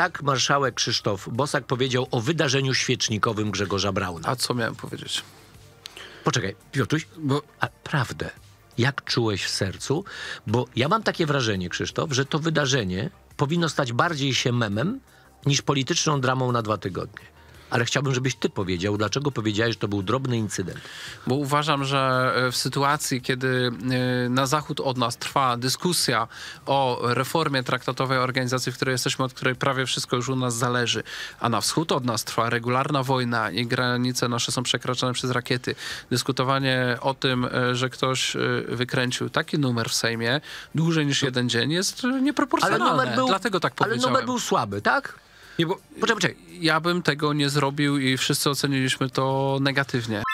tak marszałek Krzysztof Bosak powiedział o wydarzeniu świecznikowym Grzegorza Brauna. A co miałem powiedzieć? Poczekaj, Piotruś, a prawdę. Jak czułeś w sercu? Bo ja mam takie wrażenie, Krzysztof, że to wydarzenie powinno stać bardziej się memem niż polityczną dramą na 2 tygodnie. Ale chciałbym, żebyś ty powiedział, dlaczego powiedziałeś, że to był drobny incydent. Bo uważam, że w sytuacji, kiedy na zachód od nas trwa dyskusja o reformie traktatowej organizacji, w której jesteśmy, od której prawie wszystko już u nas zależy, a na wschód od nas trwa regularna wojna i granice nasze są przekraczane przez rakiety, dyskutowanie o tym, że ktoś wykręcił taki numer w Sejmie dłużej niż 1 dzień jest nieproporcjonalne. Dlatego tak powiedziałem. Ale numer był słaby, tak? Nie, bo Poczekaj. Ja bym tego nie zrobił i wszyscy oceniliśmy to negatywnie.